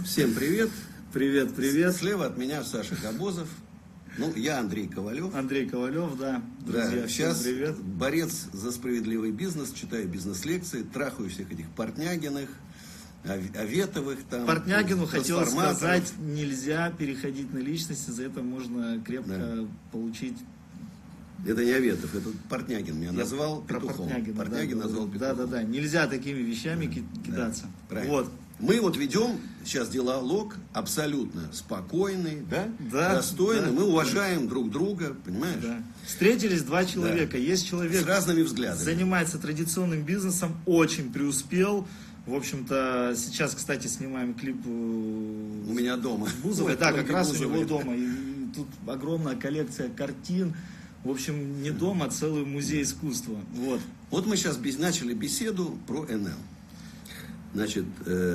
Всем привет. Привет, привет. Слева от меня Саша Габозов. Ну, я Андрей Ковалев. Андрей Ковалев, да. Друзья, да, сейчас привет. Борец за справедливый бизнес, читаю бизнес-лекции, трахаю всех этих Портнягиных, Аветовых там. Портнягину хотел сказать, нельзя переходить на личности, за это можно крепко получить. Это не Аветов, это Портнягин меня назвал петухом. Портнягин назвал петухом. Да, нельзя такими вещами кидаться. Правильно. Вот. Мы вот ведем сейчас диалог абсолютно спокойный, достойный. Да, мы уважаем друг друга, понимаешь? Да. Встретились два человека. Есть человек с разными взглядами. Занимается традиционным бизнесом, очень преуспел. В общем-то, сейчас, кстати, снимаем клип у меня дома. Бузовой, да, как раз у него дома. И тут огромная коллекция картин. В общем, не дом, а целый музей искусства. Вот мы сейчас начали беседу про НЛ. Значит,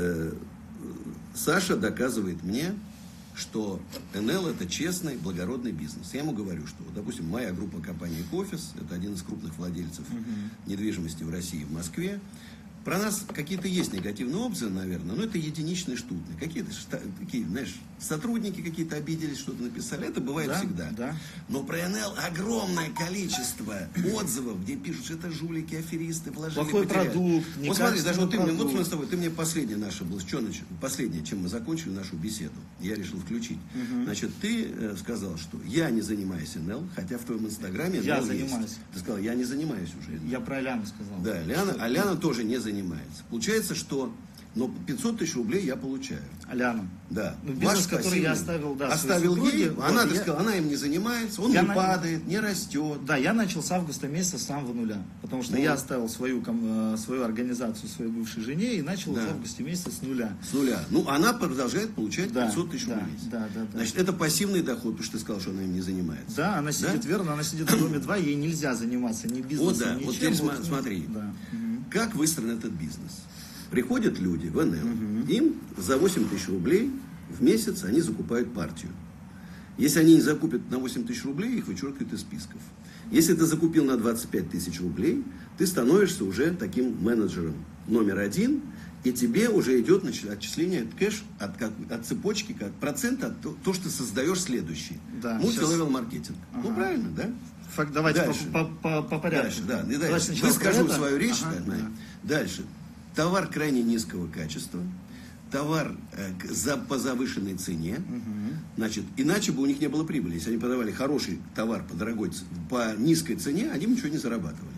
Саша доказывает мне, что НЛ это честный, благородный бизнес. Я ему говорю, что, допустим, моя группа компании Кофис, это один из крупных владельцев недвижимости в России, в Москве. Про нас какие-то есть негативные отзывы, наверное, но это единичные штутные. Какие-то такие, знаешь, сотрудники какие-то обиделись, что-то написали. Это бывает всегда. Да. Но про НЛ огромное количество отзывов, где пишут, что это жулики, аферисты, вложили, плохой потеряли. продукт, вот смотри, даже вот вот мы с тобой, ты мне последнее наше было, последнее, чем мы закончили нашу беседу, я решил включить. Значит, ты сказал, что я не занимаюсь НЛ, хотя в твоем инстаграме я НЛ занимаюсь. Есть. Ты сказал, я не занимаюсь уже НЛ. Я про Аляну сказал. Да, Аляна тоже не занимается. Получается, что 500 тысяч рублей я получаю. Аляна. Да. Бизнес, который я оставил, оставил ей, она сказала, она им не занимается, он не падает, не растет. Да, я начал с августа месяца с самого нуля. Потому что я оставил свою организацию своей бывшей жене и начал в августе месяца с нуля. С нуля. Ну, она продолжает получать 500 тысяч рублей. Да. Значит, это пассивный доход, потому что ты сказал, что она им не занимается. Да, она сидит верно, она сидит в доме 2, ей нельзя заниматься ни бизнесом, ни вот чем. теперь смотри, как выстроен этот бизнес. Приходят люди в НЛ, им за 8 тысяч рублей в месяц они закупают партию. Если они не закупят на 8 тысяч рублей, их вычеркивают из списков. Если ты закупил на 25 тысяч рублей, ты становишься уже таким менеджером номер 1, и тебе уже идет отчисление кэш от цепочки, как процент от того, что ты создаешь следующий. Мультилевел маркетинг. Ну, правильно, да? Давайте по порядку. Дальше. Выскажу свою речь. Дальше. Товар крайне низкого качества, товар по завышенной цене, значит, иначе бы у них не было прибыли. Если они продавали хороший товар по низкой цене, они бы ничего не зарабатывали.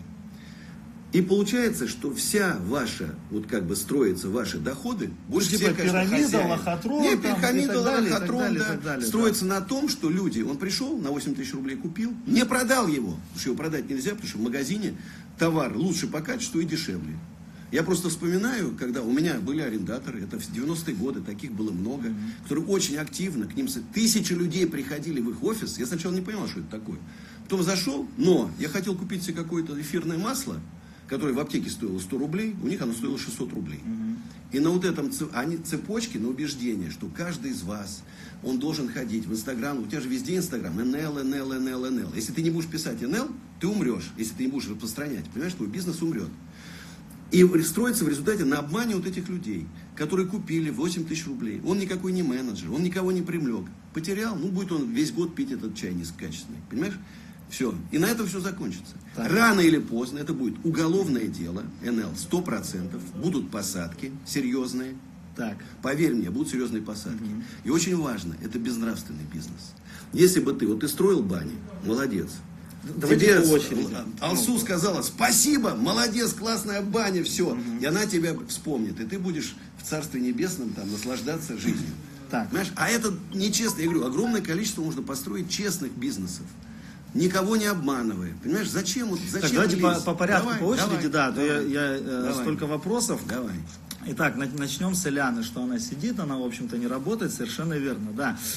И получается, что вся ваша, строятся ваши доходы, больше всех, конечно, пирамида, лохотрон, строится на том, что люди, он пришел, на 8 тысяч рублей купил, не продал его, потому что его продать нельзя, потому что в магазине товар лучше по качеству и дешевле. Я просто вспоминаю, когда у меня были арендаторы, это в 90-е годы, таких было много, которые очень активно, к ним тысячи людей приходили в их офис. Я сначала не понимал, что это такое. Потом зашел, но я хотел купить себе какое-то эфирное масло, которое в аптеке стоило 100 рублей, у них оно стоило 600 рублей. И на вот этом цепочке, на убеждение, что каждый из вас, он должен ходить в Инстаграм, у тебя же везде Инстаграм, НЛ. Если ты не будешь писать НЛ, ты умрешь, если ты не будешь распространять. Понимаешь, твой бизнес умрет. И строится в результате на обмане вот этих людей, которые купили 8 тысяч рублей. Он никакой не менеджер, он никого не привлек. Потерял, будет он весь год пить этот чай низкокачественный. Понимаешь? Все. И на этом все закончится. Рано или поздно это будет уголовное дело, НЛ, 100%. Будут посадки серьезные. Поверь мне, будут серьезные посадки. И очень важно, это безнравственный бизнес. Если бы ты строил бани, молодец. Тебе Алсу сказала, спасибо, молодец, классная баня, все. И она тебя вспомнит. И ты будешь в Царстве Небесном наслаждаться жизнью. Понимаешь? А это нечестно. Я говорю, огромное количество можно построить честных бизнесов. Никого не обманывая. Понимаешь, зачем? Давайте по порядку, по очереди, я столько вопросов. Давай. Итак, начнем с Аляны, что она сидит, она, в общем-то, не работает, совершенно верно,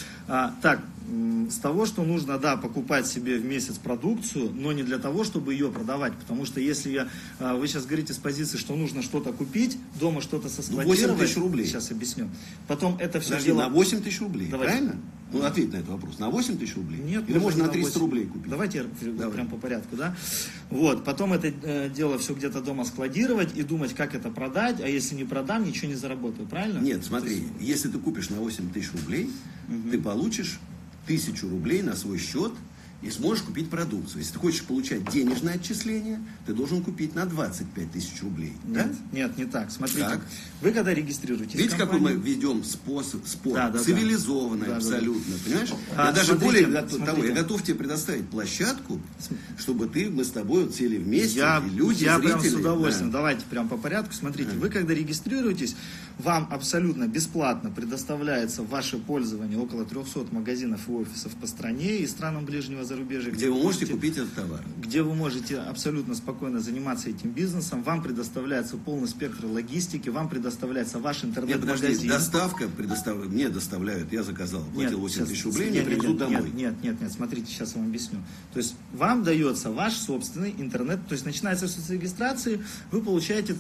с того, что нужно, покупать себе в месяц продукцию, но не для того, чтобы ее продавать, потому что если вы сейчас говорите с позиции, что нужно что-то купить, дома что-то соскладировать, 8 тысяч рублей. Сейчас объясню, потом это все на 8 тысяч рублей, давайте, правильно? Ну, ответь на этот вопрос. На 8 тысяч рублей? Нет, или можно на 300 8. рублей купить? Давайте Давай. прям по порядку, да? Вот, потом это дело все где-то дома складировать и думать, как это продать, а если не продам, ничего не заработаю, правильно? Нет, смотри, есть... если ты купишь на 8 тысяч рублей, ты получишь 1000 рублей на свой счет и сможешь купить продукцию. Если ты хочешь получать денежное отчисление, ты должен купить на 25 тысяч рублей. Нет, Да? нет, не так. Смотрите, Так. вы когда регистрируетесь Видите, в какой мы компанию... ведем спор, Да. цивилизованный Да. абсолютно, понимаешь? А, Я даже смотрите, более того, смотрите. я готов тебе предоставить площадку, чтобы мы с тобой вот сели вместе, Я и люди, прям зрители. с удовольствием. Да. Давайте прям по порядку. Смотрите, вы когда регистрируетесь, вам абсолютно бесплатно предоставляется в ваше пользование около 300 магазинов и офисов по стране и странам ближнего зарубежья, Где вы можете купить этот товар. где вы можете абсолютно спокойно заниматься этим бизнесом. Вам предоставляется полный спектр логистики, вам предоставляется ваш Нет, подожди, интернет-магазин. доставка мне доставляют, я заказал, платил 8 тысяч рублей, мне нет, привезут домой. Нет, смотрите, сейчас я вам объясню. То есть вам дается ваш собственный интернет, то есть начинается с регистрации, вы получаете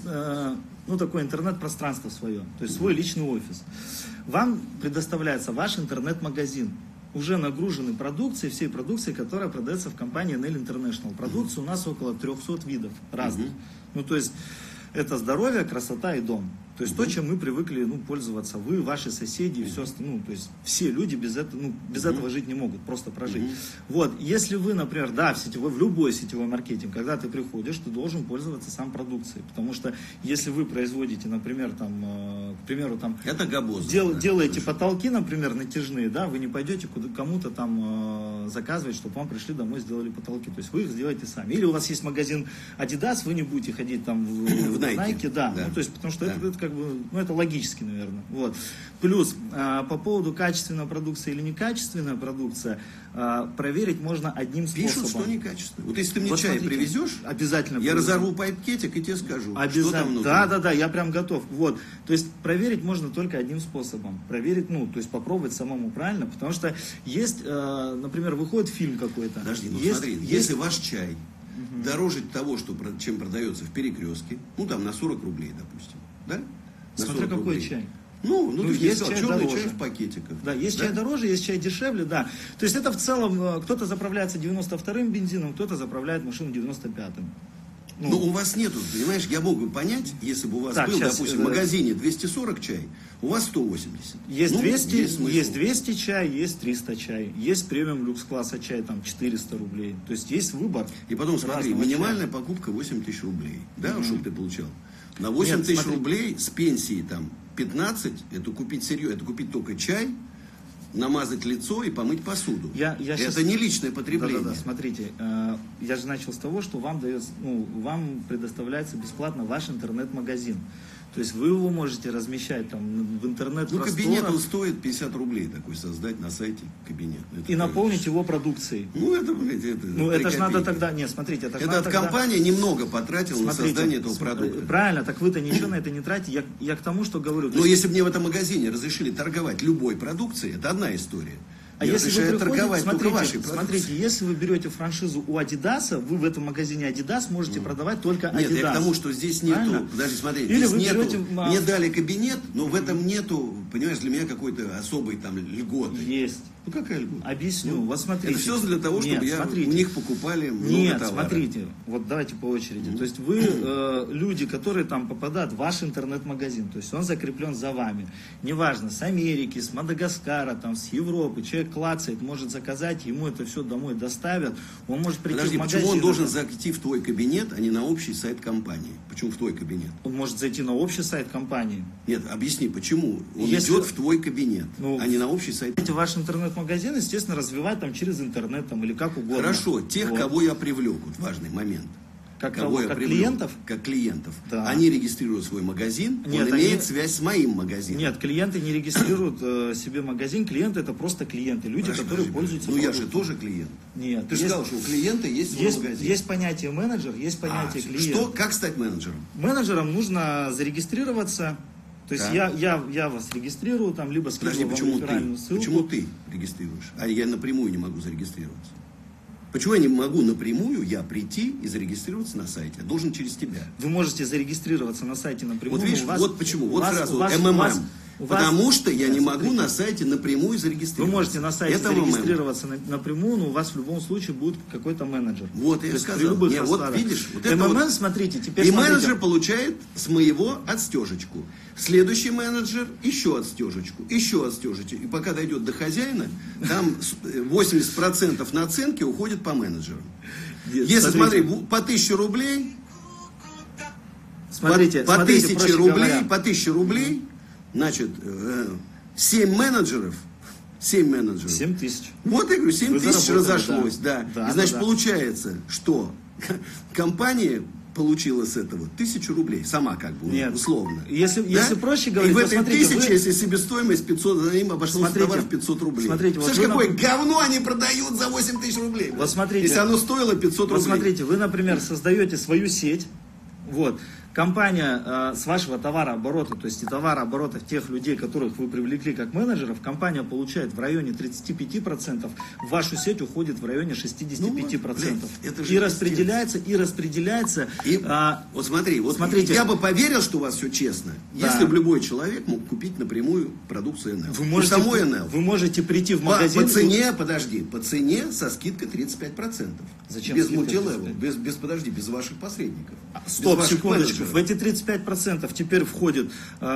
такое интернет-пространство свое, то есть свой личный офис. Вам предоставляется ваш интернет-магазин, уже нагружены продукцией, всей продукцией, которая продается в компании Nail International. Продукции у нас около 300 видов разных. Ну, то есть, это здоровье, красота и дом. То есть, то, чем мы привыкли пользоваться вы, ваши соседи и все остальное. То есть, все люди без этого жить не могут, просто прожить. Вот, если вы, например, в любой сетевой маркетинг, когда ты приходишь, ты должен пользоваться сам продукцией. Потому что, если вы производите, например, к примеру, это габоз. делаете потолки, например, натяжные, да, вы не пойдете кому-то там заказывать, чтобы вам пришли домой, сделали потолки. То есть, вы их сделаете сами. Или у вас есть магазин Adidas, вы не будете ходить там в Nike, да. Ну, то есть, потому что это как бы, это логически, наверное. Вот. Плюс, по поводу качественной продукции или некачественная продукция, проверить можно одним способом. Пишут, что некачественно. Вот если ты мне Вот чай смотрите, привезешь, обязательно я привезу. разорву пакетик и тебе скажу, Обязательно. что там нужно. Да, я прям готов. Вот. То есть проверить можно только одним способом. Проверить, то есть попробовать самому правильно, потому что есть, например, выходит фильм какой-то. Подожди, смотри, есть... если ваш чай дороже того, чем продается в Перекрестке, там на 40 рублей, допустим, да? Смотря какой чай. Ты есть сказал, чай черный дороже. чай в пакетиках. Да, есть чай дороже, есть чай дешевле, да. То есть это в целом, кто-то заправляется 92-м бензином, кто-то заправляет машину 95-м. Но у вас нету, понимаешь, я мог бы понять, если бы у вас был, допустим, в магазине 240 чай, у вас 180. Есть 200, есть 200 чай, есть 300 чай, есть премиум люкс-класса чай, там 400 рублей. То есть есть выбор. И потом смотри, разного минимальная чая. покупка 8 тысяч рублей, да, чтобы ты получал. На 8 тысяч рублей с пенсии там 15, это купить сырье, это купить только чай, намазать лицо и помыть посуду. Это сейчас... не личное потребление. Да, смотрите, я же начал с того, что вам предоставляется бесплатно ваш интернет-магазин. То есть вы его можете размещать там в интернет-просторах. Кабинет он стоит 50 рублей такой создать на сайте кабинет. И наполнить его продукцией. Это же надо тогда... Нет, смотрите, это от компании немного потратила на создание этого продукта. Правильно, так вы-то ничего на это не тратите. Я к тому, что говорю. Но если бы мне в этом магазине разрешили торговать любой продукцией, это одна история. А если вы торговать только вашей продукцией. Смотрите, если вы берете франшизу у Adidas, вы в этом магазине Adidas можете продавать только Adidas. Нет, я к тому, что здесь нету, подожди, смотри, Или здесь нету, берете... мне дали кабинет, но в этом нету, понимаешь, для меня какой-то особой там льготы. Есть. Какая льгота? Объясню, вот смотрите. Это все для того, чтобы у них покупали много товара. Смотрите, вот давайте по очереди. То есть вы, люди, которые там попадают в ваш интернет-магазин, то есть он закреплен за вами. Неважно, с Америки, с Мадагаскара, там, с Европы, человек клацает, может заказать, ему это все домой доставят, он может прийти в магазин. Почему он должен зайти в твой кабинет, а не на общий сайт компании? Почему в твой кабинет? Он может зайти на общий сайт компании. Нет, объясни, почему он идет в твой кабинет, а не на общий сайт. Ваш интернет-магазин, естественно, развивать там через интернет там, или как угодно. Хорошо, тех, кого я привлек, вот важный момент. Как клиентов? Как клиентов. Да. Они регистрируют свой магазин, он имеет связь с моим магазином. Нет, клиенты не регистрируют себе магазин, клиенты это просто клиенты, люди, которые пользуются продуктом. Я же тоже клиент. Нет. Ты же сказал, что у клиента есть свой магазин. Есть понятие менеджер, есть понятие клиент. Как стать менеджером? Менеджером нужно зарегистрироваться. То есть я вас регистрирую, там, либо скидываю вам реферальную ссылку. Почему ты регистрируешь, а я напрямую не могу зарегистрироваться? Почему я не могу напрямую прийти и зарегистрироваться на сайте? Я должен через тебя. Вы можете зарегистрироваться на сайте напрямую. Вот видишь, вот почему. Вот сразу МММ. Потому что я не могу на сайте напрямую зарегистрироваться. Вы можете на сайте Это зарегистрироваться напрямую, но у вас в любом случае будет какой-то менеджер. Вот я сказал. Вот видишь, вот это МММ, вот. смотрите, теперь И смотрите. менеджер получает с моего отстежечку. Следующий менеджер еще отстежечку, еще отстежечку. И пока дойдет до хозяина, там 80% наценки уходит по менеджерам. Нет, Если, смотрите. смотри, по 1000 рублей, Смотрите, по смотрите, 1000 проще рублей, говоря. по 1000 рублей, значит, 7 менеджеров, 7 менеджеров. 7 тысяч. Вот я говорю, 7 Вы тысяч заработали, разошлось, да. Да, И, значит, да. получается, что компания получила с этого 1000 рублей, сама как бы, Нет. условно. Если проще говорить, и в то этой смотрите, 1000, вы- если себестоимость 500, за ним обошелся Смотрите, товар в 500 рублей. смотрите, вот Слышь, вы какое нам- говно они продают за 8000 рублей. Вот смотрите. Если оно стоило 500 Вот рублей. смотрите, вы, например, создаете свою сеть, вот, компания с вашего товарооборота, то есть и товарооборотов тех людей, которых вы привлекли как менеджеров, компания получает в районе 35%, в вашу сеть уходит в районе 65%. Ну, это же И распределяется. И вот смотри, вот Смотрите. я бы поверил, что у вас все честно, Да. если бы любой человек мог купить напрямую продукцию НЛ. Вы И можете, самой НЛ. вы можете прийти в По магазин. цене, подожди, по цене со скидкой 35%. Зачем Без скидка мультилевел, 35%? без ваших посредников. Стоп, без ваших секундочку. менеджеров. В эти 35% теперь входят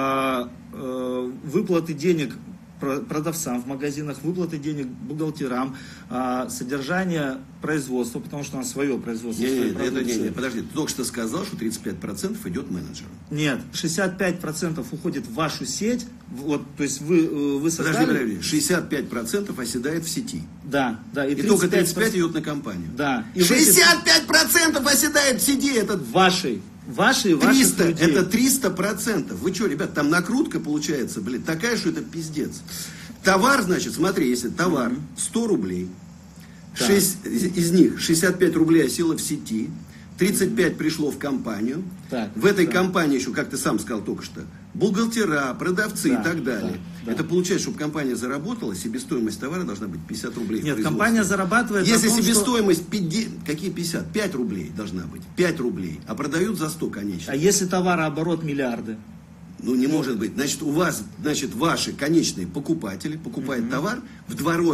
выплаты денег продавцам в магазинах, выплаты денег бухгалтерам, содержание производства, потому что у нас свое производство. своей продукции. Подожди, ты только что сказал, что 35% идет менеджеру. Нет, 65% уходит в вашу сеть, вот, то есть вы создали... Подожди, 65% оседает в сети. Да, да. И только 35% идет на компанию. Да. И в эти- 65% оседает в сети, это Вашей 300, людей. это 300%. Вы что, ребят, там накрутка получается, такая, что это пиздец. Товар, значит, смотри, если товар 100 рублей, Так. из них 65 рублей осело в сети, 35 пришло в компанию. Так, В этой да. компании еще, как ты сам сказал только что, бухгалтера, продавцы Да, и так далее. да. Это получается, чтобы компания заработала, себестоимость товара должна быть 50 рублей. в Нет, производстве. компания зарабатывает Если на том, что- себестоимость 50, какие 50? 5 рублей должна быть. 5 рублей. А продают за 100, конечно. А если товарооборот миллиарды? Ну, не может быть. Значит, у вас, значит, ваши конечные покупатели покупают товар в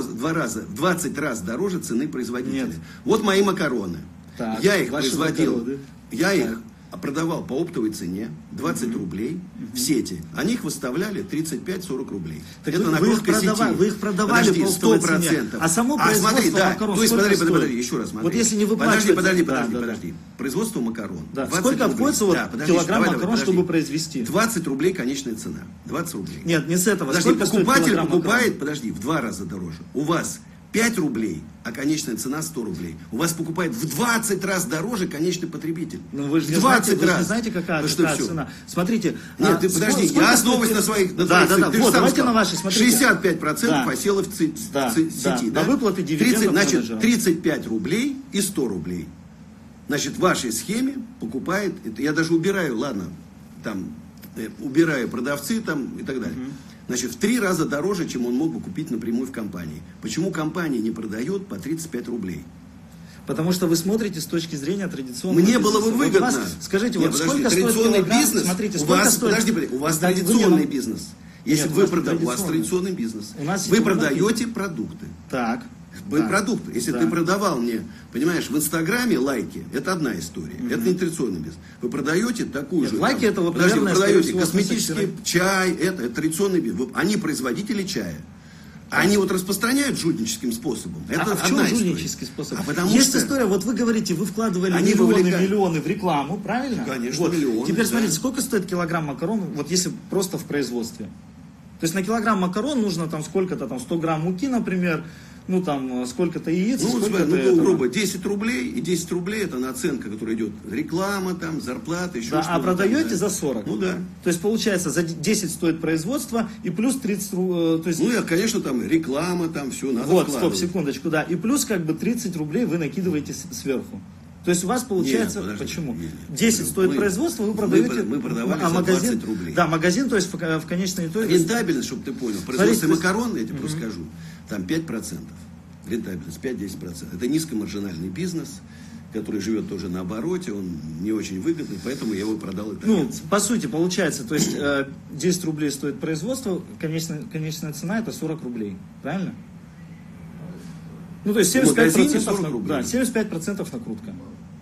20 раз дороже цены производителя. Нет. Вот мои макароны. Так, Я их ваши производил, макароны. я Так. их продавал по оптовой цене 20 рублей в сети. Они их выставляли 35-40 рублей. Так Это вы их накрутка продавали- сети. вы их продавали Подожди, по оптовой цене. 100%. А само производство смотри, да. макарон То есть, сколько подожди, стоит? еще раз смотри. Вот если не выплачивается- Подожди. Да. Производство макарон. Да. 20 Сколько рублей. обходится вот килограмм макарон, подожди. чтобы произвести? 20 рублей конечная цена. 20 рублей. Нет, не с этого. Подожди, Сколько стоит покупатель килограмм покупает, подожди, в 2 раза дороже. У вас 5 рублей, а конечная цена 100 рублей. У вас покупает в 20 раз дороже конечный потребитель. Ну, вы же в не 20 знаете, вы же раз. не знаете, какая, Ну, что, какая всё? цена. Смотрите. Нет, ты подожди, сколько я основываюсь стоит- на своих... Да, твоих да, цифрах. Ты же вот, сам давайте сказал, на ваши, смотрите. 65% Да. осело в Да, сети. да. На выплаты дивидендов Значит, менеджерам. 35 рублей и 100 рублей. Значит, в вашей схеме покупает... это я даже убираю, ладно, там, убираю продавцы там и так далее. Значит, в 3 раза дороже, чем он мог бы купить напрямую в компании. Почему компания не продает по 35 рублей? Потому что вы смотрите с точки зрения традиционного Мне бизнеса. было бы Вот выгодно. у вас- скажите, Нет, вот подожди, сколько стоит традиционный килограмм? бизнес, Смотрите, у сколько вас, стоит... подожди, у вас Да, вы традиционный не- бизнес. Если Нет, у вы нас продаете, у вас традиционный. традиционный бизнес. У нас Вы сетевой продаете продукты. Так. Вы так, продукты. Если да. ты продавал мне, понимаешь, в Инстаграме лайки, это одна история. Это не традиционный бизнес. Вы продаете такую Нет, же. лайки там, это вот, подожди, вы наверное, продаете скорее всего, косметический чай, это традиционный бизнес. Они производители чая. Они вот распространяют жульническим способом. Это в чем одна история. жульнический способ? А потому Есть что... история, вот вы говорите, вы вкладывали Они миллионы в рекламу, правильно? Конечно, вот. миллионы, Теперь да. смотрите, сколько стоит килограмм макарон, вот если просто в производстве? То есть на килограмм макарон нужно там сколько-то, там 100 грамм муки, например, ну там сколько-то яиц, Ну, сколько-то ну, этого. грубо, 10 рублей, и 10 рублей это наценка, которая идет реклама, там, зарплата, еще Да, что-то. а продаете да. за 40. Ну да. То есть получается за 10 стоит производство и плюс 30 то есть Ну, и, конечно, там реклама, там все надо вот, вкладывать. стоп, секундочку, да. И плюс как бы 30 рублей вы накидываете сверху. То есть у вас получается, Нет, подожди, почему? нет. 10 стоит Мы- производство, вы мы продаете, мы продавали а за магазин, 20 рублей. Да, магазин, то есть в конечной итоге. Рентабельность, чтобы ты понял, в производстве Смотрите, макарон, я тебе просто скажу, там 5%. Рентабельность 5-10%. Это низкомаржинальный бизнес. который живет тоже на обороте, он не очень выгодный, поэтому я его продал итальянцам. Ну, по сути, получается, то есть 10 рублей стоит производство, конечная цена это 40 рублей, правильно? Ну, то есть 75%, рублей. Да, 75% накрутка.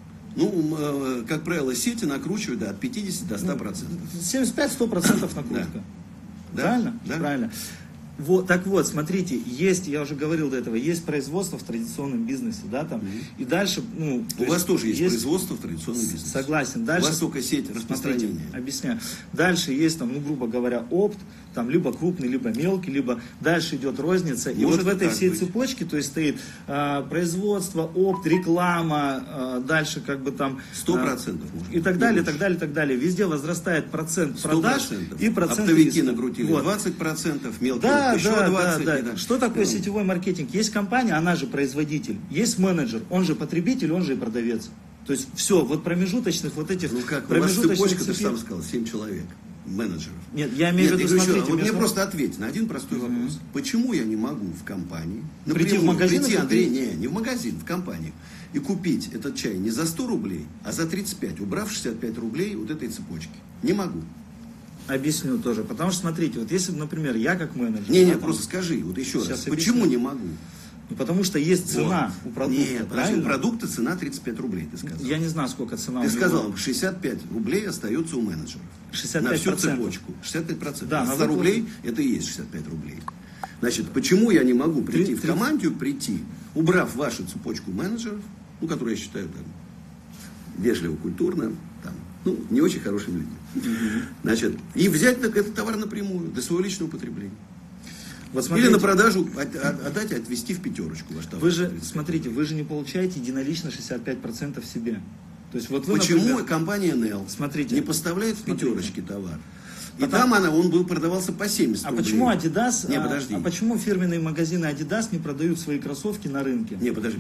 Ну, как правило, сети накручивают от 50 до 100%. 75-100% накрутка. Да. Правильно? Да. Правильно. Вот, так вот, смотрите, есть, я уже говорил до этого, есть производство в традиционном бизнесе, да, там, и дальше, ну... У вас тоже есть производство в традиционном бизнесе. Согласен. Дальше, у вас только сеть распространения. Смотрите, объясняю. Дальше есть там, ну, грубо говоря, опт, там, либо крупный, либо мелкий, либо дальше идет розница. И вот в этой всей цепочке, то есть стоит производство, опт, реклама, дальше как бы там... 100% и так далее, и так далее, и так далее. Везде возрастает процент продаж 100%. и процент... Оптовики накрутили вот. 20%, мелкие да, еще да, 20%. Да. Что такое сетевой маркетинг? Есть компания, она же производитель, есть менеджер, он же потребитель, он же и продавец. То есть все, вот промежуточных вот этих... Ну как, у вас цепочка, ты же сам сказал, 7 человек, менеджеров. Нет, я имею в виду, смотрите... Вот мне просто ответь на один простой вопрос. Почему я не могу в компании, прийти в магазин, Андрей, не в магазин, в компанию, и купить этот чай не за 100 рублей, а за 35, убрав 65 рублей вот этой цепочки? Не могу. Объясню тоже, потому что, смотрите, вот если, например, я как менеджер... Не, просто скажи, вот еще раз, почему не могу? Ну, потому что есть цена у продукта, нет, подожди, у продукта цена 35 рублей, ты сказал. Я не знаю, сколько цена. Ты сказал, 65 рублей остается у менеджеров. 65%. На всю цепочку. 65%. Да, 100 рублей, это и есть 65 рублей. Значит, почему я не могу прийти в команду, убрав вашу цепочку менеджеров, ну, которую я считаю там, вежливо, культурно, там, ну, не очень хорошими людьми. Значит, и взять этот товар напрямую, для своего личного потребления. Вот смотрите, или на продажу отдать и отвезти в пятерочку ваш товар. Вы же, смотрите, вы же не получаете единолично 65% себе. То есть, вот вы, почему например, компания NL не поставляет в пятерочке товар? И там он продавался по 70 рублей. А почему Adidas, подожди. Почему фирменные магазины Adidas не продают свои кроссовки на рынке? Не, подожди,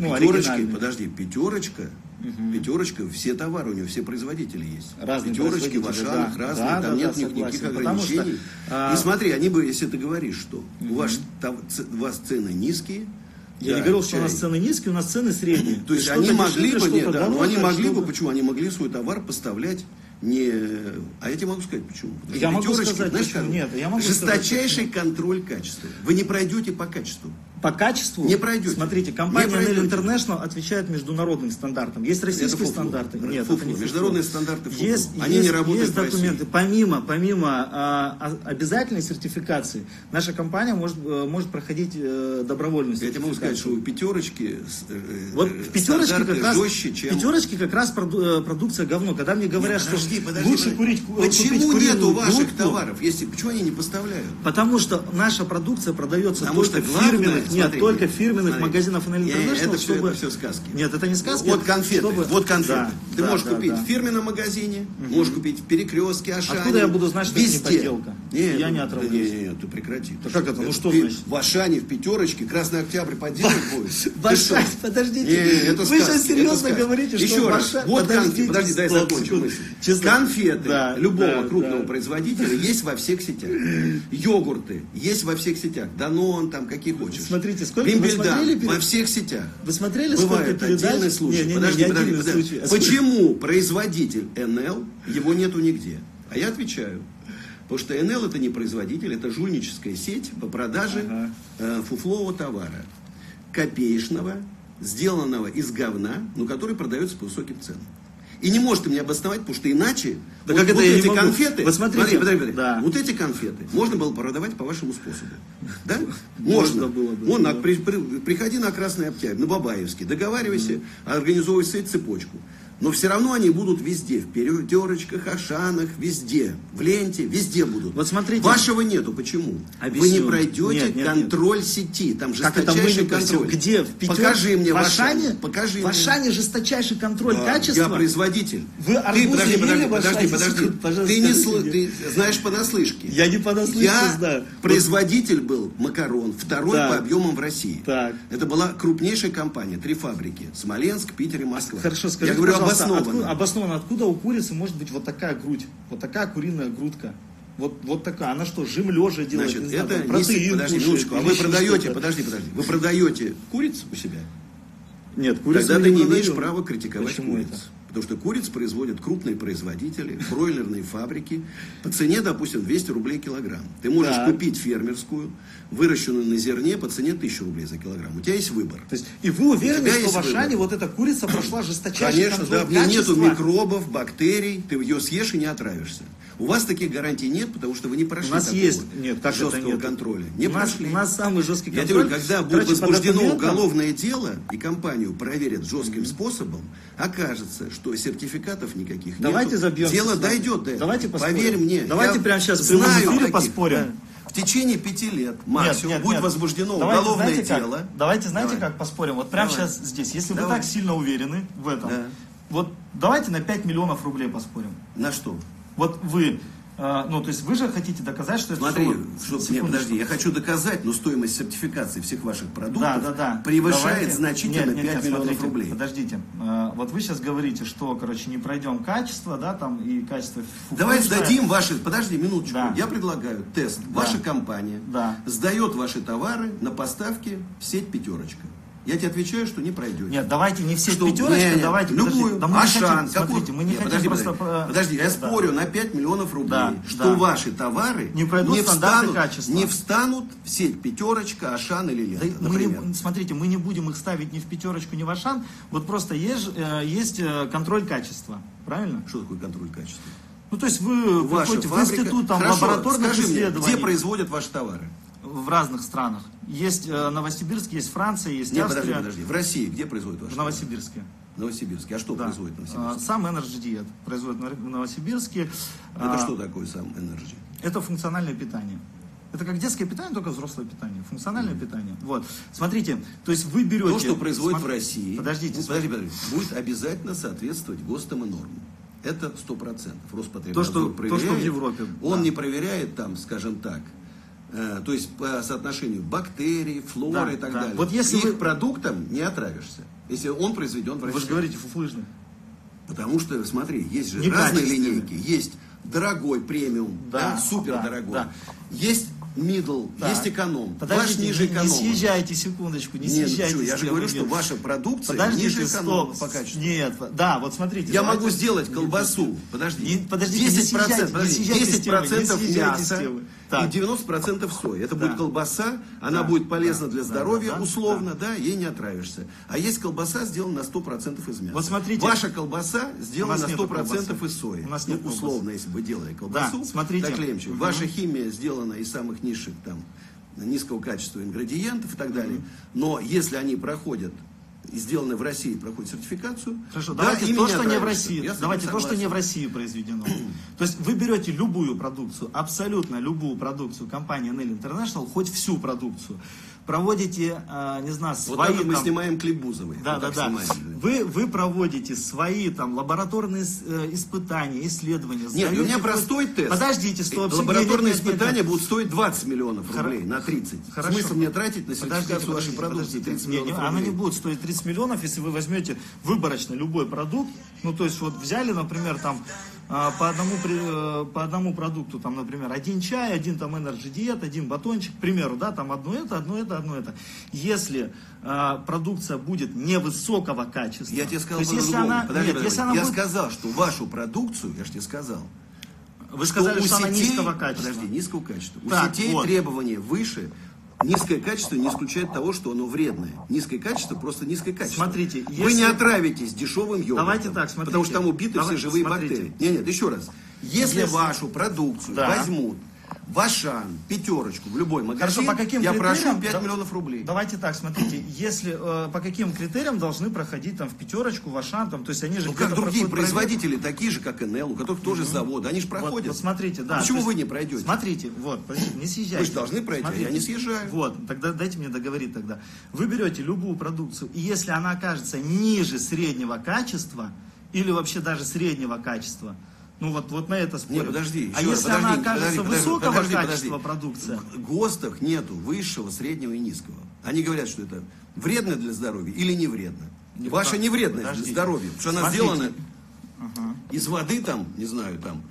пятерочка, все товары у него, все производители есть. Разные пятерочки, в Ашанах, разные, там нет никаких ограничений. И смотри, если ты говоришь, что у вас цены низкие, я не говорил, что у нас цены низкие, у нас цены средние. То есть они могли бы, почему? Они могли свой товар поставлять не... А я тебе могу сказать, почему. Я могу сказать, почему. Нет, я могу жесточайший контроль качества. Вы не пройдете по качеству. По качеству? Не пройдете. Смотрите, компания NL International отвечает международным стандартам. Есть российские стандарты. Нет, это не международные стандарты они не работают в России. Есть документы. Помимо обязательной сертификации, наша компания может проходить добровольную сертификацию. Я тебе могу сказать, что у пятерочки вот в пятерочке как раз, жестче, чем... пятерочке как раз продукция говно. Когда мне говорят, что лучше купить почему нету ваших грудку, товаров? Почему они не поставляют? Потому что наша продукция продается только в фирменных. Нет, только фирменных магазинов NL International, это все сказки. Нет, это не сказки. Вот конфеты. Да, ты можешь купить в фирменном магазине, можешь купить в Перекрестке, Ашане. Откуда я буду знать, что везде. это не подделка? Я не отравлюсь. Нет, ты прекрати. Как это? Ну что значит? В Ашане, в пятерочке, Красный Октябрь подделать будет. В Ашане, подождите. Вы сейчас серьезно говорите, что еще раз. Вот конфеты, подожди, дай закончу мысль. Конфеты любого крупного производителя есть во всех сетях. Йогурты есть во всех сетях. Данон, там какие хочешь. Смотрите, сколько вы смотрели во всех сетях. Вы смотрели, бывают сколько передач? Отдельный случай. Подожди. Почему производитель НЛ, его нету нигде? А я отвечаю. Потому что НЛ это не производитель, это жульническая сеть по продаже фуфлового товара. Копеечного, сделанного из говна, но который продается по высоким ценам. И не может мне обосновать, потому что иначе да вот, вот эти конфеты, вот смотрите, подожди. Да. Вот эти конфеты можно было продавать по вашему способу. Да? Можно было бы. Приходи на Красный Октябрь, на Бабаевский, договаривайся, организовывай цепочку. Но все равно они будут везде, в пятерочках, Ашанах, везде, в ленте, везде будут. Вот смотрите. Вашего нету, почему? Объясню. Вы не пройдете контроль сети, там жесточайший контроль. Где? Покажи мне в Ашане? Покажи в Ашане жесточайший контроль качества? Я производитель. Вы арбузы ели в Ашане? Подожди. Ты знаешь понаслышке. Я не понаслышке знаю. Производитель был Макарон, второй по объемам в России. Так. Это была крупнейшая компания, 3 фабрики. Смоленск, Питер и Москва. Хорошо, скажите, я говорю, обоснованно, откуда у курицы может быть вот такая грудь, вот такая куриная грудка? Вот такая, она что, жим лежа делает? Значит, не знаю, это протеин подожди, кушает, а вы продаете, подожди, вы продаете курицу у себя? Нет, курицу Тогда мы ты не продаем. имеешь права критиковать Почему куриц. это? Потому что куриц производят крупные производители, бройлерные фабрики. По цене, допустим, 200 рублей килограмм. Ты можешь Так. купить фермерскую, выращенную на зерне по цене 1000 рублей за килограмм. У тебя есть выбор. То есть, и вы уверены, тебя что есть в Ашане выбор. вот эта курица прошла жесточайший Конечно, контроль да, в ней нету качества? микробов, бактерий, ты ее съешь и не отравишься. У вас таких гарантий нет, потому что вы не прошли У нас такого есть, нет, как это жесткого нет? контроля. Не у нас, прошли. у нас самый жесткий Я контроль. тебе говорю, когда будет Короче, по возбуждено документам- уголовное дело и компанию проверят жестким способом, окажется, что сертификатов никаких Давайте нет. забьемся Дело с вами. дойдет до этого. Давайте поспорим. Поверь мне. Давайте я прямо сейчас в прямом знаю эфире таких. поспорим. Да. В течение 5 лет максимум Нет, будет нет. возбуждено Давайте, уголовное знаете, как? дело. Давайте, знаете, Давай. как поспорим? Вот прямо Давай. сейчас здесь. Если Давай. вы так сильно уверены в этом, Да. вот давайте на 5 миллионов рублей поспорим. На что? Вот вы, ну, то есть вы же хотите доказать, что Смотри, это... нет, подожди, я хочу доказать, но стоимость сертификации всех ваших продуктов Да. превышает Давайте. значительно Нет, 5 миллионов смотрите, рублей. Подождите, вот вы сейчас говорите, что, короче, не пройдем качество, да, там, и качество... Давай фуфлышное. сдадим ваши, подожди минуточку, Да. я предлагаю тест. Ваша компания Да. сдает ваши товары на поставки в сеть «Пятерочка». Я тебе отвечаю, что не пройдете. Нет, давайте не все Что- пятерочка, не, давайте, любую, подожди. Да мы не Ашан, хотим, смотрите, мы не хотим подожди, просто... подожди, я Да. спорю на 5 миллионов рублей, Да, что да. ваши товары Не пройдут стандарты встанут, качества. не встанут в сеть «Пятерочка», «Ашан» или Да, «Лента», мы не- например. смотрите, мы не будем их ставить ни в пятерочку, ни в Ашан, вот просто есть контроль качества, правильно? Что такое контроль качества? Ну, то есть вы Ваша приходите в фабрика... институт там, Хорошо, лабораторных скажи мне, исследований где производят ваши товары? в разных странах. Есть Новосибирск, есть Франция, есть Нет, Австрия. подожди. В России где производят ваши В Новосибирске. товары? В Новосибирске. А что Да. производит Новосибирск? Сам Energy Diet производит в Новосибирске. Это что такое сам Energy? Это функциональное питание. Это как детское питание, только взрослое питание. Функциональное питание. Вот. Смотрите, то есть вы берете... То, что производят в России, Подождите. подожди, будет обязательно соответствовать ГОСТам и нормам. Это 100%. Роспотребнадзор То, что проверяет. в Европе, Он да. не проверяет там, скажем так, то есть по соотношению бактерий, флоры Да, и так да. далее. Вот если Их вы- продуктом не отравишься, если он произведен в России. Вы же говорите фуфлыжный. Потому что, смотри, есть же разные Некачественный. линейки. Есть дорогой премиум, Да, супер да, дорогой. да. Есть middle, Так. есть эконом. Подождите, Ваш ниже не эконома. съезжайте, секундочку, не Нет, съезжайте. что, я с же темы, говорю, что нет. ваша продукция Подождите, ниже эконома стоп. по качеству. Нет, да, вот смотрите. Я давайте- могу сделать колбасу, подожди, Подождите, не 10%, съезжайте, подожди, не съезжайте с темы, 10% не съезжайте с мяса темы. и Так. 90% сои. Это Да. будет колбаса, она Да, будет полезна да, для да, здоровья, да, условно, да, ей не отравишься. А есть колбаса, сделана на 100% из мяса. Вот смотрите. Ваша колбаса сделана У на нас нету 100% колбасы. из сои. У нас Ну, нет колбасы. условно, если бы делали колбасу, Да, смотрите. так Лемчик, ваша химия сделана из самых низших там низкого качества ингредиентов и так далее. Но если они проходят и сделаны в России, проходят сертификацию, Хорошо, да, давайте ими то, не что не в отравишься. России. Я с тобой Давайте то, что согласен. не в России произведено. То есть вы берете любую продукцию, абсолютно любую продукцию компании Enel International, хоть всю продукцию, проводите, не знаю, Вот свои так мы там- снимаем клип Бузовой. Да, Вот да, так да. снимаем. Вы проводите свои там лабораторные испытания, исследования. Нет, у меня сдаете простой хоть- тест. Подождите, стоп. Лабораторные Нет, нет, нет, испытания нет. будут стоить 20 миллионов рублей на 30. Хорошо. Смысл мне тратить на Подождите, сертификацию вашей продукции подождите. 30 Не, миллионов она не рублей? будет стоить 30 миллионов, если вы возьмете выборочно любой продукт. Ну, то есть, вот взяли, например, там по одному продукту, там, например, один чай, один там Energy Diet, один батончик, к примеру, да, там одно это. Если продукция будет невысокого качества, Я тебе сказал то есть, если по-другому. она, Подожди, нет, подожди. если она Я будет, сказал, что вашу продукцию, я же тебе сказал, вы сказали, у что она сетей- низкого качества. Подожди, низкого качества. Так, У сетей вот. требования выше. Низкое качество не исключает того, что оно вредное. Низкое качество просто низкое качество. Смотрите, Вы если- не отравитесь дешевым йогуртом. Давайте так, смотрите. Потому что там убиты Давайте, все живые смотрите. бактерии. Нет, еще раз. Если вашу продукцию Да. возьмут в Ашан, Пятерочку, в любой магазин, Хорошо, по каким я критериям? прошу 5 Да- миллионов рублей. Давайте так, смотрите, если по каким критериям должны проходить там в Пятерочку, в Ашан, там, то есть они же Ну как где-то другие проходят производители, такие же, как НЛ, у которых тоже заводы, они же проходят. Вот смотрите, да. А почему то вы есть- не пройдете? Смотрите, вот, подождите, не съезжайте. Вы же должны пройти, а я не съезжаю. Вот, тогда дайте мне договорить тогда. Вы берете любую продукцию, и если она окажется ниже среднего качества, или вообще даже среднего качества, ну вот на это спорим. Не, подожди. А еще если раз, она подожди, окажется подожди, высокого подожди, качества подожди. продукция, В ГОСТах нету высшего, среднего и низкого. Они говорят, что это вредно для здоровья или не вредно. Ваша не вредная для Подождите. здоровья, потому что она Смотрите. сделана из воды там, не знаю, там,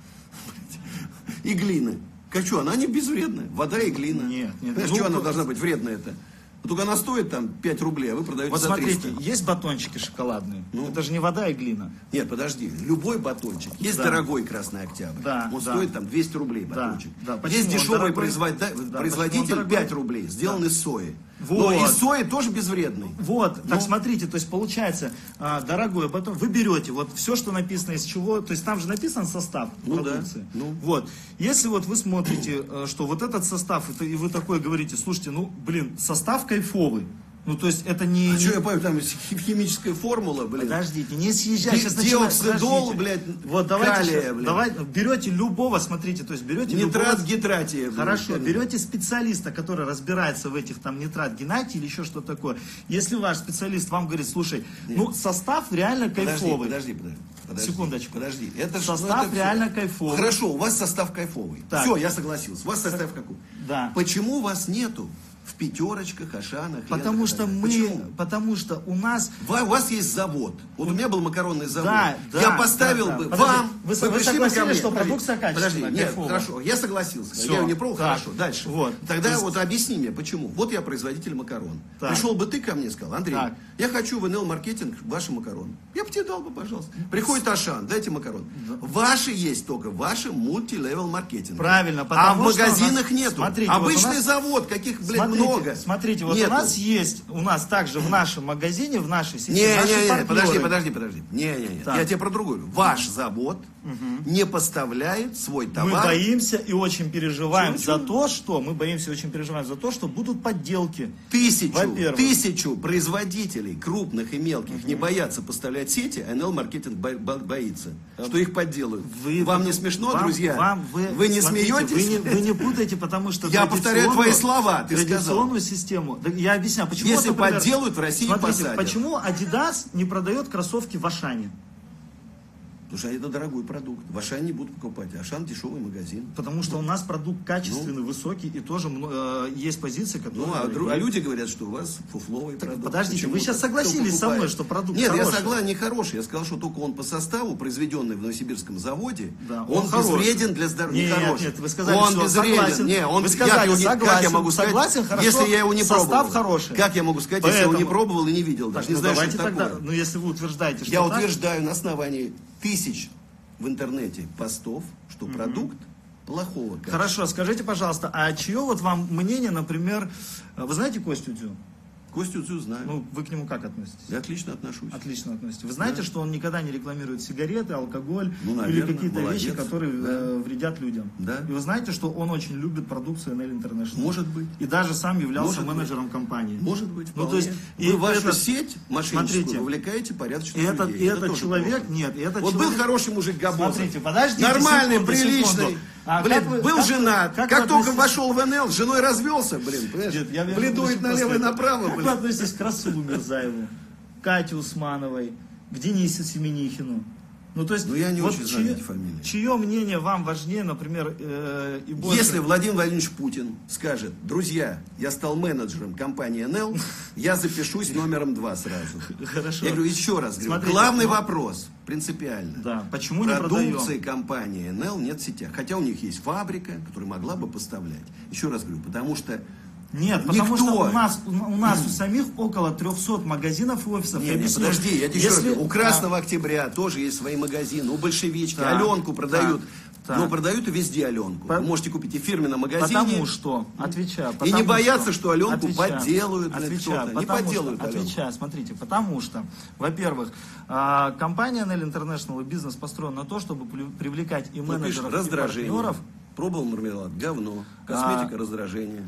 и глины. Как что, она не безвредная. Вода и глина. Нет, нет. Знаешь, Ну, что она вот- должна быть вредная это? Только она стоит там 5 рублей, а вы продаете Вот за 300. смотрите, есть батончики шоколадные. Ну. Это же не вода и глина. Нет, подожди, любой батончик. Есть Да. дорогой Красный Октябрь. Да, Он да. стоит там 200 рублей Да, батончик. да. Почему Есть он дешевый дорогой? производитель, почему он дорогой? 5 рублей, сделан из сои. Вот. Но из сои тоже безвредный. Вот, так Ну. смотрите, то есть получается, дорогой батон, вы берете вот все, что написано из чего, то есть там же написан состав Ну да, продукции. ну. Вот, если вот вы смотрите, что вот этот состав, и вы такой говорите, слушайте, ну, блин, состав кайфовый. Ну, то есть это не... А что я помню, там химическая формула, блин. Подождите, не съезжай, сейчас Диоксидол, блядь, вот давайте, калия, сейчас, блин. давайте, берете любого, смотрите, то есть берете Нитрат любого... гидратия. блин. Хорошо, берете специалиста, который разбирается в этих там нитрат генатий или еще что-то такое. Если ваш специалист вам говорит, слушай, ну состав реально кайфовый. Подожди. Секундочку. Подожди. Это ж- Состав это реально всё. кайфовый. Хорошо, у вас состав кайфовый. Так. Все, я согласился. У вас состав какой? Да. Почему вас нету в пятерочках, Ашанах? Потому Лентах и что так далее? мы, Почему? потому что у нас... У вас есть завод. Вот у меня был макаронный завод. Да, я поставил бы Подожди, вам. вы пришли бы ко согласились, мне. что Подожди, продукция качественная, Подожди, нет, кайфовая? хорошо, я согласился. Всё, Я ее не пробовал, так, хорошо. Дальше. вот. Тогда То есть- вот объясни мне, почему. Вот я производитель макарон. Так. Пришел бы ты ко мне и сказал, Андрей, Так. я хочу в НЛ-маркетинг ваши макароны. Я бы тебе дал бы, пожалуйста. Приходит Ашан, дайте макарон. Ваши есть только, ваши мульти-левел маркетинг. Правильно, А в потому что у магазинах нас- нету. Смотрите, вот Обычный у нас- завод, каких, блядь, много. Смотрите, вот Нету. у нас есть, у нас также в нашем магазине, в нашей сети, Не, наши подожди. партнеры. Не. Так. Я тебе про другую. Ваш завод не поставляет свой Мы товар. боимся и очень переживаем Чего? за то, что будут подделки. Во-первых. Тысячу производителей, крупных и мелких, не боятся поставлять сети, а НЛ-маркетинг боится, что их подделают. Вам не смешно, друзья? Вы не смотрите, смеетесь? Вы не путайте, потому что Я повторяю твои слова, ты традиционную систему. Да, я объясняю, почему. Если вот, например, подделают, в России смотрите, посадят. почему Adidas не продает кроссовки в Ашане? Потому что это дорогой продукт. В Ашане не будут покупать. Ашан дешевый магазин. Потому что у нас продукт качественный, высокий, и тоже есть позиции, которые... Ну, а люди говорят, что у вас фуфловый продукт. подождите, вы Почему-то. сейчас согласились Кто со мной, покупает? что продукт Нет, я хороший. согласен, не хороший. Я сказал, что только он по составу, произведенный в Новосибирском заводе, Да, он хороший. безвреден для здоровья. Нет, Не хороший. нет, вы сказали, он что безвреден. согласен. Не, он, Вы сказали, как согласен, я могу сказать, согласен, хорошо, если я его не состав пробовал? хороший. Как я могу сказать, если я его не Поэтому- пробовал и не видел? Так, Даже не ну знаю, что давайте это тогда, такое. ну если вы утверждаете, что Я так, утверждаю на основании тысяч в интернете постов, что продукт плохого качества. Хорошо, скажите, пожалуйста, а чье вот вам мнение, например, вы знаете Костю Дзю? Костю Дзю знаю. Ну, вы к нему как относитесь? Я отлично отношусь. Отлично относитесь. Вы знаете, что он никогда не рекламирует сигареты, алкоголь Ну, или наверное, какие-то молодец. вещи, которые Да. вредят людям? Да. И вы знаете, что он очень любит продукцию NL International? Может быть. И даже сам являлся Может быть. менеджером компании. Может быть, Ну, вполне. то есть, Вы и в вашу этот- сеть мошенническую смотрите, вовлекаете порядочных Этот, людей. Это этот тоже человек, плохо. нет, этот Вот человек... был хороший мужик Габозов. Смотрите, подождите, Нормальный, секунду, приличный. секунду. А Блин, как вы- был как- женат. как Как вы только относитесь- вошел в НЛ, с женой развелся, блин, понимаешь? Нет, я Бледует вернусь налево и после. направо, Как вы блин. относитесь к Расулу Мирзаеву, Кате Усмановой, к Денису Семенихину? Ну, то есть, Ну, я не вот очень знаю эти фамилии. Чье мнение вам важнее, например, и больше? Если Владимир Владимирович Путин скажет, друзья, я стал менеджером компании НЛ, я запишусь номером 2 сразу. Хорошо. Я говорю, еще раз, говорю, Смотрите, главный ну- вопрос, принципиально. Да, почему не Продукции продаем? компании НЛ нет в сетях. Хотя у них есть фабрика, которая могла бы поставлять. Еще раз говорю, потому что... Нет, потому Никто. что у нас у самих около 300 магазинов и офисов. Я Не, объясню. подожди, я тебе еще раз Если- говорю, у Красного Октября тоже есть свои магазины, у Большевички, Так, Аленку продают. так. Но продают и везде Аленку. По- Вы можете купить и в фирменном магазине. Потому что, отвечаю, И не бояться, что Аленку отвечаю, подделают, отвечаю, кто-то. Не потому подделают что, Аленку. отвечаю, смотрите, потому что, во-первых, компания NL International и бизнес построен на то, чтобы привлекать и Ну, пишешь, менеджеров, и раздражение. партнеров. Пробовал мармелад, говно. Косметика, раздражение.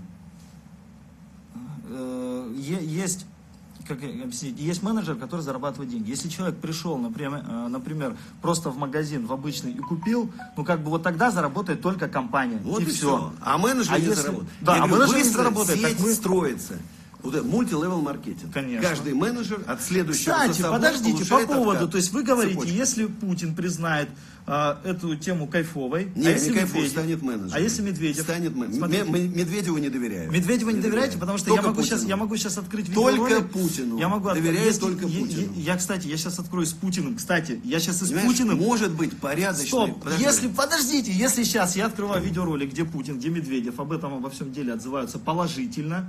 Есть, как объяснить, есть менеджер, который зарабатывает деньги. Если человек пришел, например, просто в магазин, в обычный и купил, ну как бы вот тогда заработает только компания. Вот и все. все. А менеджер А не если- заработает. да, Я а говорю, менеджер не быстро заработает, так сеть мы- строится. Вот это мультилевел маркетинг. Конечно. Каждый менеджер от следующего Кстати, за собой подождите, по получает поводу, откат. то есть вы говорите, Цепочка. если Путин признает эту тему кайфовой, Не, а если не кайфов, Медведев, станет менеджером. а если Медведев, Станет Смотрите, Медведеву не доверяю. Медведеву не доверяете, потому что Только я могу Путину. сейчас открыть Только видеоролик. Путину. Я могу Доверяю если- только Путину. Кстати, я сейчас открою с Путиным. Кстати, я сейчас и с Понимаешь, Путиным. может быть порядочный. Стоп, Подожди. подождите, если сейчас я открываю видеоролик, где Путин, где Медведев об этом обо всем деле отзываются положительно,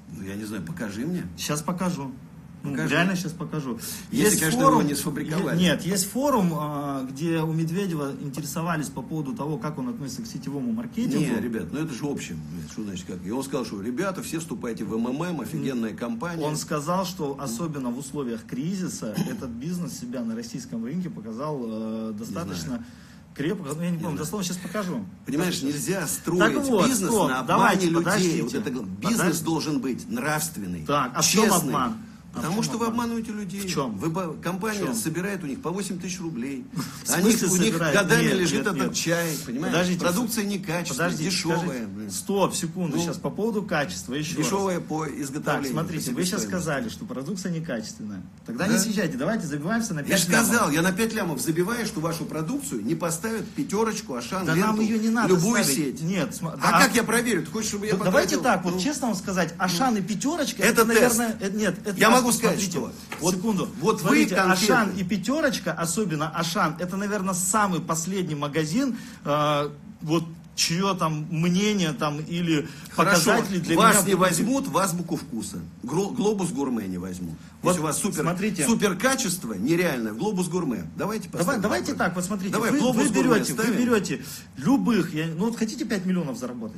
Ну, я не знаю, покажи мне. Сейчас покажу. Покажи. Реально сейчас покажу. Если, конечно, его не сфабриковали. Нет, есть форум, где у Медведева интересовались по поводу того, как он относится к сетевому маркетингу. Не, ребят, ну это же общее. Что значит как? И он сказал, что ребята, все вступайте в МММ, офигенная компания. Он сказал, что особенно в условиях кризиса этот бизнес себя на российском рынке показал достаточно крепко. Я не помню, дословно сейчас покажу. Понимаешь, нельзя строить бизнес на обмане людей. Вот это, бизнес должен быть нравственный, так, честный. В чем обман? Потому что вы обманываете людей. В чем? Компания собирает у них по 8 тысяч рублей. У них собирает? годами Нет, лежит нет, этот нет. чай. Понимаешь? Подождите, продукция некачественная, дешевая. Стоп, секунду, сейчас по поводу качества. Еще дешевая раз. по изготовлению. Так, смотрите, вы сейчас сказали, что продукция некачественная. Тогда не съезжайте, давайте забиваемся на 5 Я же лямов. сказал, я на 5 лямов забиваю, что вашу продукцию не поставят пятерочку, Ашан, Да ленту, нам ее не надо любую ставить. сеть. Нет, А как я проверю? Ты хочешь, чтобы я потратил? Давайте так, вот честно вам сказать, Ашан и пятерочка, Это наверное, тест. нет, это Я могу смотрите, сказать, что секунду. вот Смотрите, вы конкретно. Ашан и пятерочка, особенно Ашан, это, наверное, самый последний магазин, вот чье там мнение там или Хорошо, показатели для вас меня не возьмут в азбуку вкуса. Глобус гурме не возьмут. Вот Если у вас смотрите. супер качество нереальное, в глобус гурме. Давайте поставим. Давайте так, вот смотрите, Давай, вы глобус гурме берете ставим. любых, ну вот хотите 5 миллионов заработать?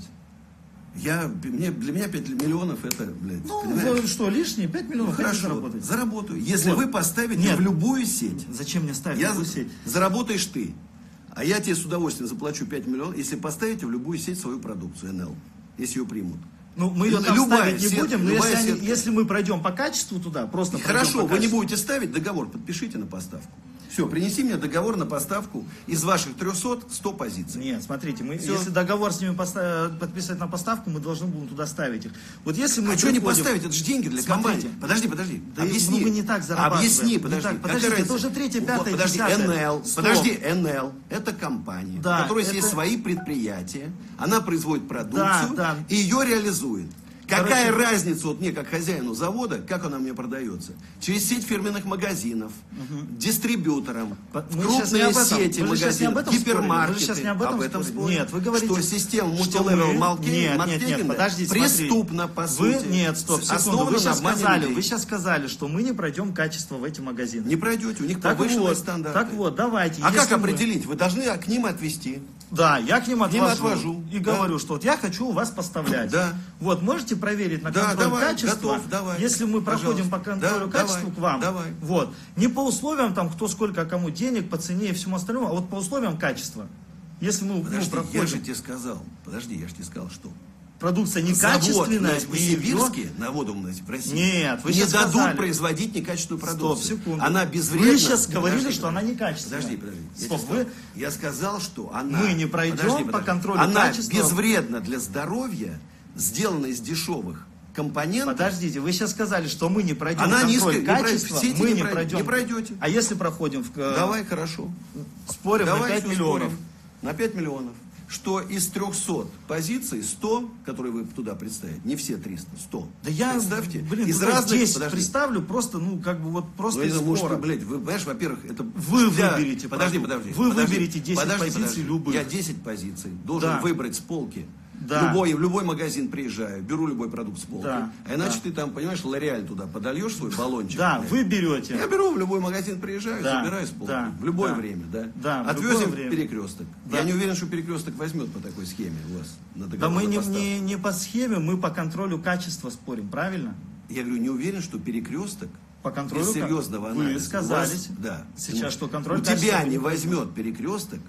Для меня 5 миллионов это, блядь, Ну, понимаешь? вы что, лишние 5 миллионов хотите Хорошо, заработать? заработаю. Если Вот. вы поставите Нет. в любую сеть, Зачем мне ставить я любую сеть? заработаешь ты. А я тебе с удовольствием заплачу 5 миллионов, если поставите в любую сеть свою продукцию, НЛ, если ее примут. Ну, мы ее там Любая ставить не сетка, будем, но любая если, сетка. если мы пройдем по качеству туда, просто пройдем Хорошо, по вы не качеству. будете ставить договор, подпишите на поставку. Все, принеси мне договор на поставку из ваших 300 100 позиций. Нет, смотрите, Всё. если договор с ними подписать на поставку, мы должны будем туда ставить их. Вот если мы А что не приходим- поставить? Это же деньги для Смотрите. компании. Подожди. Да Объясни. ну вы не так зарабатываете. Объясни, Не подожди. так. Какая Подождите, это разница? уже третье, пятое, Подожди, десятое. НЛ. Стоп. Подожди, НЛ. Это компания, Да, у которой это- есть свои предприятия. Она производит продукцию Да. и ее реализует. Какая Короче. разница, вот мне, как хозяину завода, как она мне продается? Через сеть фирменных магазинов, дистрибьюторам, Мы сейчас не крупные об этом. сети Мы же сейчас не об магазинов, этом спорим. гипермаркеты. Мы же сейчас не об этом спорим. спорим. Нет, вы говорите, что система что мультилевел мы- маркетинга Нет, подождите, преступна, по сути. Нет, стоп, секунду. основана Вы на сейчас обмане сказали, людей. вы сейчас сказали, что мы не пройдем качество в эти магазины. Не пройдете, у них Так повышенные вот, стандарты. так вот, давайте. А если как мы- определить? Вы должны к ним отвести. Да, я к ним отвожу. И Да. говорю, что вот я хочу у вас поставлять. Да. Вот, можете проверить на Да, контроль давай, качества, готов, давай. если мы проходим по Пожалуйста. контролю Да, качества давай, к вам. давай. Вот. Не по условиям, там, кто сколько кому денег, по цене и всему остальному, а вот по условиям качества. Если мы Подожди, проходим, я же тебе сказал. Подожди, я же тебе сказал, что. продукция Завод некачественная, в и её- Новосибирске, на воду в России, Нет, вы не сейчас дадут сказали. производить некачественную продукцию. Стоп, секунду. Она безвредна. Вы сейчас говорили, Подожди, что она некачественная. Подожди. Стоп, Я сказал, что она... Мы не пройдем по контролю она качества. безвредна для здоровья, сделана из дешевых компонентов. Подождите, вы сейчас сказали, что мы не пройдем Она контроль низкая, не качества, в сети мы не не пройдете. пройдем. Не пройдете. А если проходим в... Давай, хорошо. Спорим Давай на 5 всё миллионов. спорим. На 5 миллионов. Что из 300 позиций 100, которые вы туда представите, не все 300, 100. Да я, Представьте, блин, из туда разных... 10 Подожди. представлю, просто, ну, как бы вот просто Ну, из это может, спора. блядь, вы понимаешь, во-первых, это... Вы для- выберете Подожди. продукт. Вы выберете 10 позиций любых. Я 10 позиций должен Да. выбрать с полки. Да. В любой магазин приезжаю, беру любой продукт с полки. Да. А иначе Да. ты там, понимаешь, Лореаль туда подольешь свой баллончик. Да, блядь. вы берете. Я беру в любой магазин, приезжаю, Да, забираю с полки. да, В любое да. время, да? Да, в Отвезем любое в время. Перекресток. Да. Я не уверен, что Перекресток возьмет по такой схеме у вас. На Да договор мы на не, поставку. не по схеме, мы по контролю качества спорим, правильно? Я говорю, не уверен, что Перекресток По контролю без серьезного вы анализа. сказались. У вас- да. Сейчас что, контроль У тебя качества не будет? возьмет Перекресток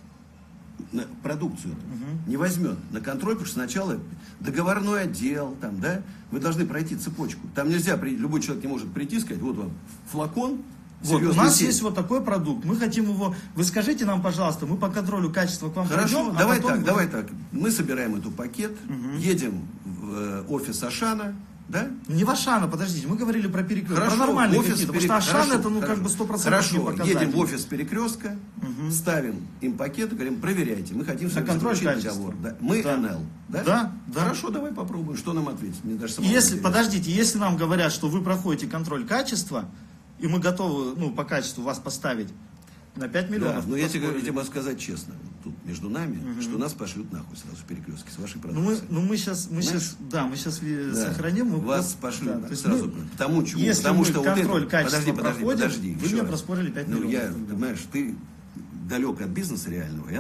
на продукцию, не возьмет на контроль, потому что сначала договорной отдел, там, да, вы должны пройти цепочку. Там нельзя, любой человек не может прийти и сказать, вот вам флакон, Вот, у серьезный нас сеть. есть вот такой продукт, мы хотим его, вы скажите нам, пожалуйста, мы по контролю качества к вам Хорошо, придем, а давай потом так, вы- давай так. Мы собираем эту пакет, едем в офис Ашана, да? Не в Ашана, подождите, мы говорили про перекресток, Хорошо, про нормальные офис какие-то, потому что Ашан Хорошо, это, ну, как хорошо. бы 100% Хорошо, показатель. едем в офис Перекрестка, ставим им пакет и говорим, проверяйте, мы хотим с На вами контроль заключить качества. договор. Да. Мы Да. НЛ, да? Да, да. Хорошо, давай попробуем, что нам ответить. Мне даже И самому если, интересно. подождите, если нам говорят, что вы проходите контроль качества, и мы готовы, ну, по качеству вас поставить, На 5 Да, миллионов. но я тебе поспорили. могу сказать честно, тут между нами, что нас пошлют нахуй сразу в перекрестке с вашей Ну мы продукцией. сейчас Да. сохраним. Мы Вас вот- пошлют да, то есть потому мы- потому чему? если Потому мы что контроль вот качества проходим, подожди, вы еще мне раз. проспорили 5 Ну, миллионов. ты понимаешь, ты далек от бизнеса реального.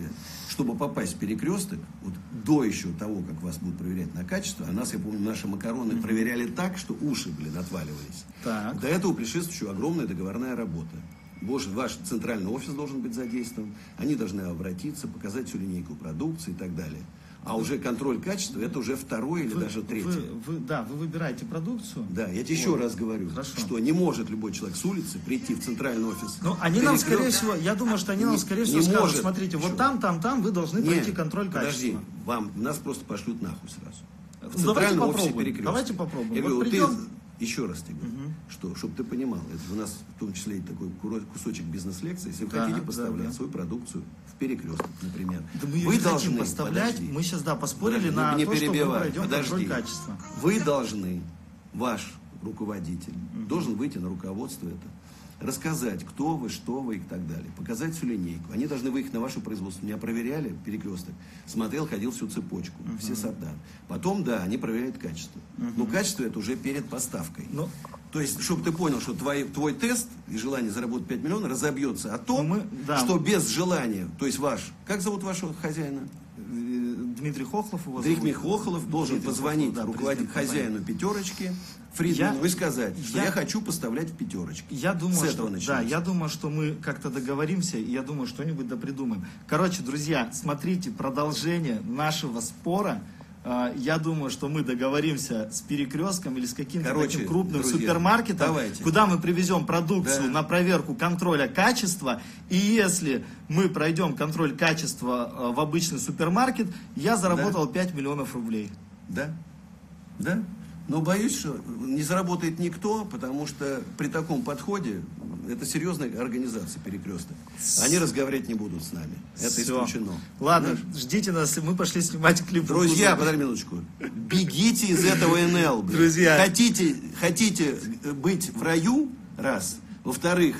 Чтобы попасть в перекресток, вот до еще того, как вас будут проверять на качество, а нас, я помню, наши макароны проверяли так, что уши, отваливались. Так. До этого предшествует еще огромная договорная работа. Ваш центральный офис должен быть задействован, они должны обратиться, показать всю линейку продукции и так далее. А уже контроль качества, это уже второй или даже третий. Вы выбираете продукцию. Да, я тебе еще раз говорю, Хорошо. что не может любой человек с улицы прийти в центральный офис. Ну, они нам, перекресток. скорее всего, я думаю, что они нам, скорее всего, Не скажут, может. смотрите, вот Чё? там вы должны Нет, пройти контроль подожди, качества. нас просто пошлют нахуй сразу. В Ну, давайте центральном офисе попробуем. перекрестка. Давайте попробуем. Я Вот говорю, придем. еще раз тебе говорю, что, чтобы ты понимал, это у нас в том числе и такой кусочек бизнес-лекции, если вы Да, хотите да, поставлять да. свою продукцию в перекресток, например, Да мы ее вы не хотим должны поставлять. подожди. Мы сейчас, поспорили Подожди, на не то, что мы перебивай, пройдем подожди. контроль качества. Вы должны, ваш руководитель, должен выйти на руководство это, рассказать, кто вы, что вы и так далее, показать всю линейку. Они должны выехать на ваше производство. Меня проверяли, перекресток, смотрел, ходил всю цепочку, все сорта. Потом, да, они проверяют качество. Но качество это уже перед поставкой. Ну, То есть, чтобы ты понял, что твой тест и желание заработать 5 миллионов разобьется о том, да. что без желания, то есть как зовут вашего хозяина? Дмитрий Хохлов его Дмитрий зовут. Хохлов должен Дмитрий позвонить Хохлов, да, руководителю, президент компании. хозяину пятерочки, Фридману, и сказать, что я- я хочу поставлять в пятерочки. Я думаю, С что, этого начнется. я думаю, что мы как-то договоримся, и я думаю, что-нибудь допридумаем. Короче, друзья, смотрите, продолжение нашего спора. Я думаю, что мы договоримся с перекрестком или с каким-то таким крупным друзья, супермаркетом, давайте. куда мы привезем продукцию Да. на проверку контроля качества. И если мы пройдем контроль качества в обычный супермаркет, я заработал 5 миллионов рублей. Да, да. Но боюсь, что не заработает никто, потому что при таком подходе это серьезная организация перекресток. Они разговаривать не будут с нами. Это Всё. исключено. Ладно, Знаешь? ждите нас, мы пошли снимать клип. Друзья, подожди минуточку. Бегите из этого НЛ. блин. Друзья. Хотите быть в раю? Раз. Во-вторых,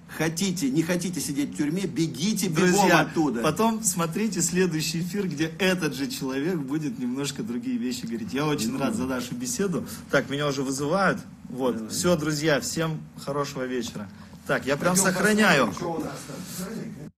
не хотите сидеть в тюрьме, бегите бегом Друзья, оттуда. потом смотрите следующий эфир, где этот же человек будет немножко другие вещи говорить. Я очень рад за нашу беседу. Так, меня уже вызывают. Вот, все, друзья, всем хорошего вечера. Так, я прям Пойдем сохраняю. посмотрим, что у нас там.